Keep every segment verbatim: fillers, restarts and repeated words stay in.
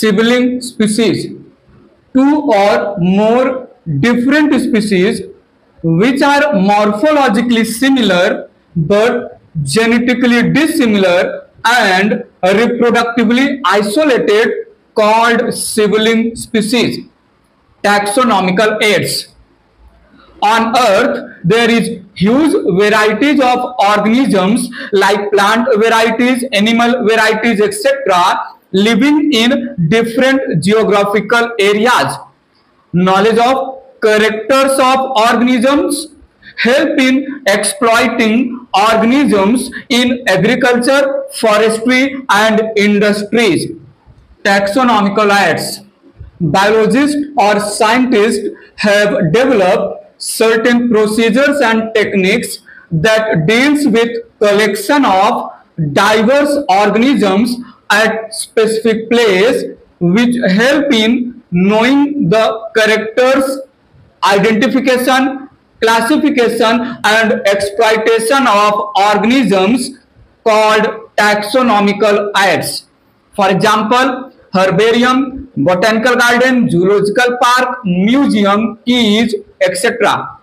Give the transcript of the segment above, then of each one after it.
sibling species, two or more different species which are morphologically similar but genetically dissimilar and reproductively isolated, called sibling species. Taxonomical aids. On Earth, there is huge varieties of organisms like plant varieties, animal varieties, et cetera living in different geographical areas. Knowledge of characters of organisms help in exploiting organisms in agriculture, forestry, and industries. Taxonomical aids. Biologists or scientists have developed certain procedures and techniques that deals with collection of diverse organisms at specific place, which help in knowing the characters, identification, classification, and exploitation of organisms, called taxonomical aids. For example, herbarium, botanical garden, zoological park, museum, keys, et cetera.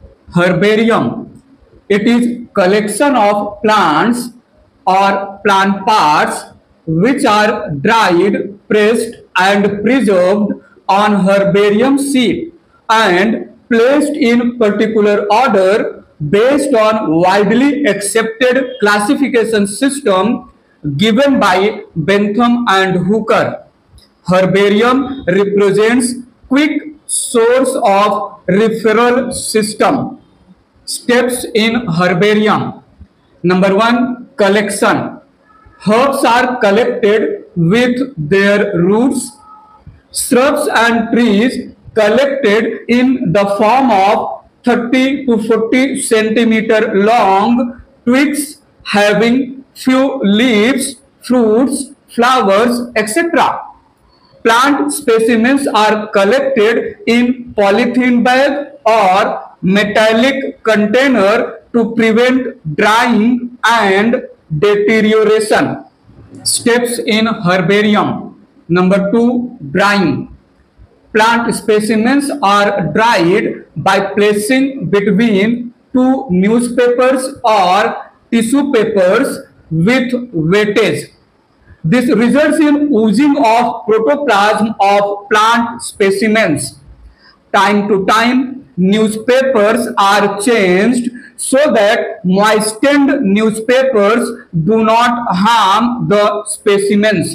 Herbarium. It is collection of plants or plant parts which are dried, pressed, and preserved on herbarium sheet and placed in particular order based on widely accepted classification system given by Bentham and Hooker. Herbarium represents quick source of referral system. Steps in herbarium. Number one, collection. Herbs are collected with their roots. Shrubs and trees collected in the form of thirty to forty centimeter long twigs having few leaves, fruits, flowers, et cetera. Plant specimens are collected in polythene bag or metallic container to prevent drying and deterioration. Steps in herbarium. Number two, drying. Plant specimens are dried by placing between two newspapers or tissue papers with weightage. This results in oozing of protoplasm of plant specimens. Time to time, newspapers are changed so that moistened newspapers do not harm the specimens.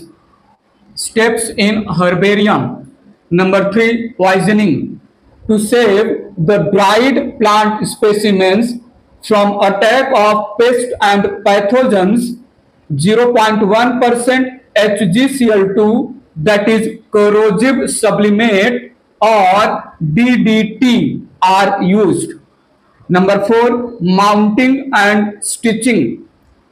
Steps in herbarium. Number three, poisoning. To save the dried plant specimens from attack of pests and pathogens, zero point one percent H G C L two, that is corrosive sublimate, or D D T are used. Number four, mounting and stitching.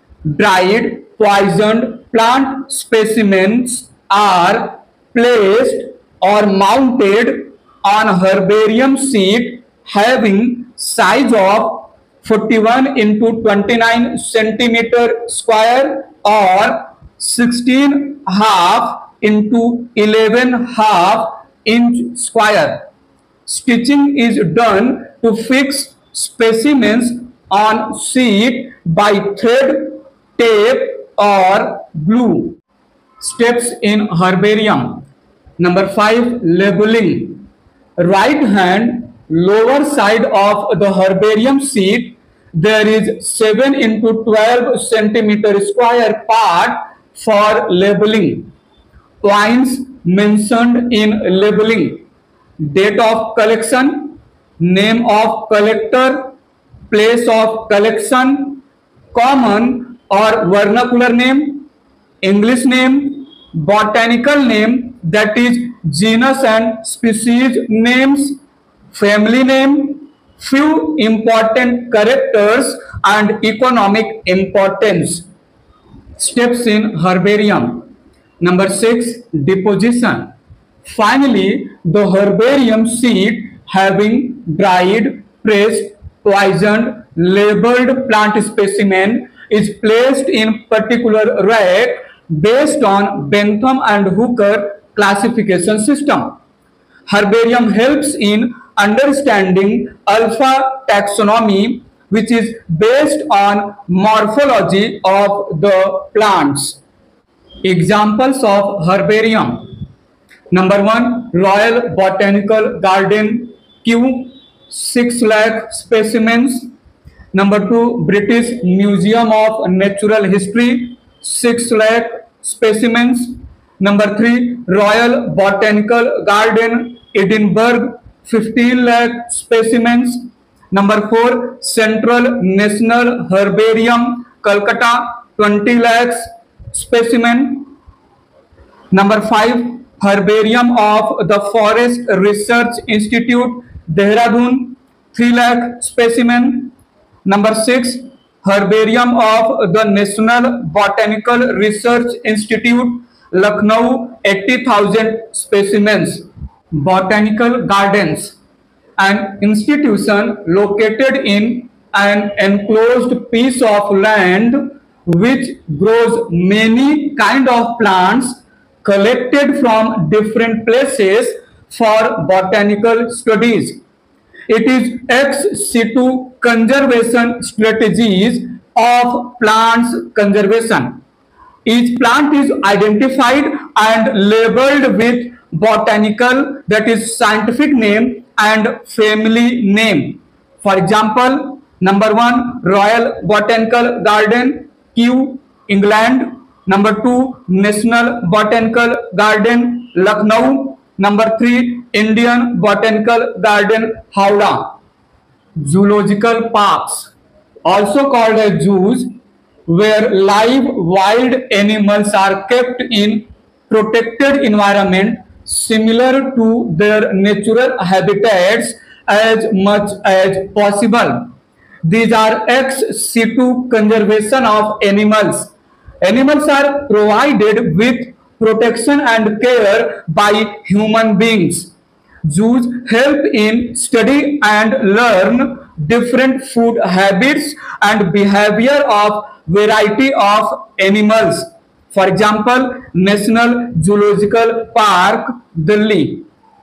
Dried, poisoned plant specimens are placed or mounted on herbarium sheet having size of forty-one into twenty-nine centimeter square or sixteen half into eleven half inch square. Stitching is done to fix specimens on sheet by thread, tape, or glue. Steps in herbarium. Number five, labeling. Right hand lower side of the herbarium sheet, there is seven into twelve centimeter square part for labeling. Points mentioned in labeling: date of collection, name of collector, place of collection, common or vernacular name, English name, botanical name, that is genus and species names, family name, few important characters, and economic importance. Steps in herbarium. Number six, deposition. Finally, the herbarium sheet having dried, pressed, poisoned, labeled plant specimen is placed in particular rack based on Bentham and Hooker classification system. Herbarium helps in understanding alpha taxonomy, which is based on morphology of the plants. Examples of herbarium. Number one, Royal Botanical Garden, Kew, six lakh specimens. Number two, British Museum of Natural History, six lakh specimens. Number three, Royal Botanical Garden, Edinburgh, fifteen lakh specimens. Number four, Central National Herbarium, Calcutta, twenty lakhs specimen. Number five, Herbarium of the Forest Research Institute, Dehradun, three lakh specimen. Number six, Herbarium of the National Botanical Research Institute, Lucknow, eighty thousand specimens. Botanical Gardens, an institution located in an enclosed piece of land which grows many kind of plants collected from different places for botanical studies. It is ex situ conservation strategies of plants conservation. Each plant is identified and labeled with botanical, that is scientific name, and family name. For example, number one, Royal Botanical Garden, Kew, England. Number two, National Botanical Garden, Lucknow. Number three, Indian Botanical Garden, Howrah. Zoological parks, also called as zoos, where live wild animals are kept in protected environment similar to their natural habitats as much as possible. These are ex situ conservation of animals. Animals are provided with protection and care by human beings. Zoos help in study and learn different food habits and behavior of variety of animals. For example, National Zoological Park, Delhi.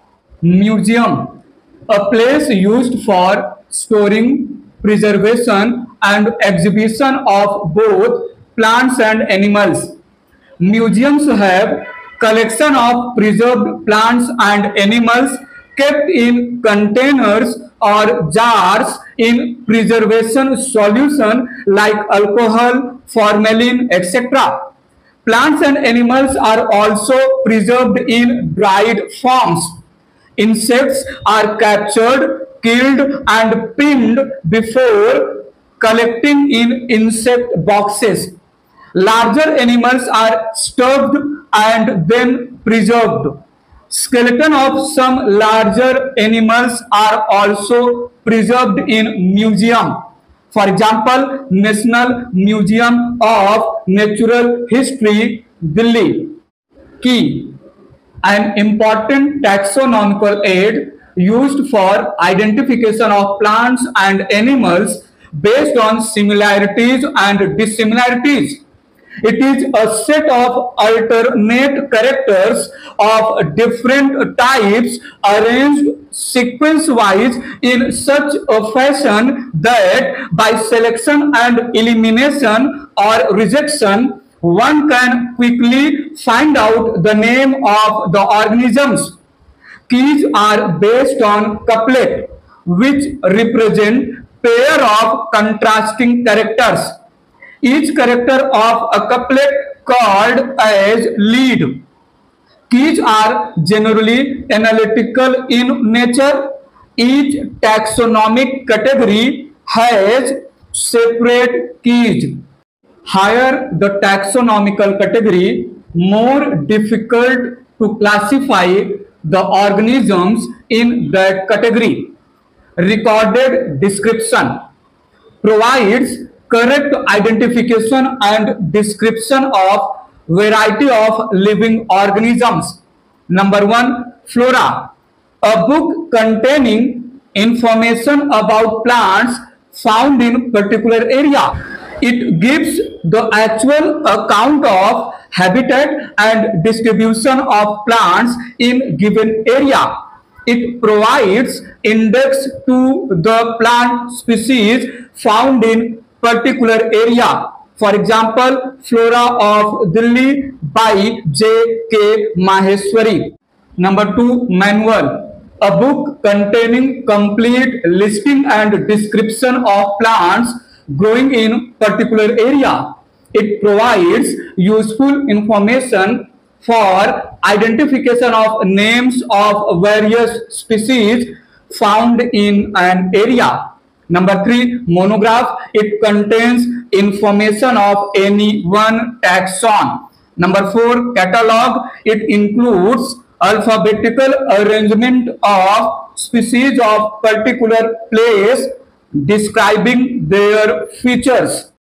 Museum, a place used for storing, preservation and exhibition of both plants and animals. Museums have collection of preserved plants and animals kept in containers or jars in preservation solution like alcohol, formalin, et cetera. Plants and animals are also preserved in dried forms. Insects are captured, killed and pinned before collecting in insect boxes. Larger animals are stuffed and then preserved. Skeleton of some larger animals are also preserved in museum. For example, National Museum of Natural History, Delhi. Key, an important taxonomical aid used for identification of plants and animals based on similarities and dissimilarities. It is a set of alternate characters of different types arranged sequence-wise in such a fashion that by selection and elimination or rejection, one can quickly find out the name of the organisms. Keys are based on couplet, which represent pair of contrasting characters. Each character of a couplet called as lead. Keys are generally analytical in nature. Each taxonomic category has separate keys. Higher the taxonomical category, more difficult to classify the organisms in that category. Recorded description provides correct identification and description of variety of living organisms. Number one, Flora, a book containing information about plants found in particular area. It gives the actual account of habitat and distribution of plants in given area. It provides index to the plant species found in particular area. For example, Flora of Delhi by J K Maheshwari. Number two, manual. A book containing complete listing and description of plants growing in particular area. It provides useful information for identification of names of various species found in an area. Number three, monograph. It contains information of any one taxon. Number four, catalog. It includes alphabetical arrangement of species of particular place describing their features.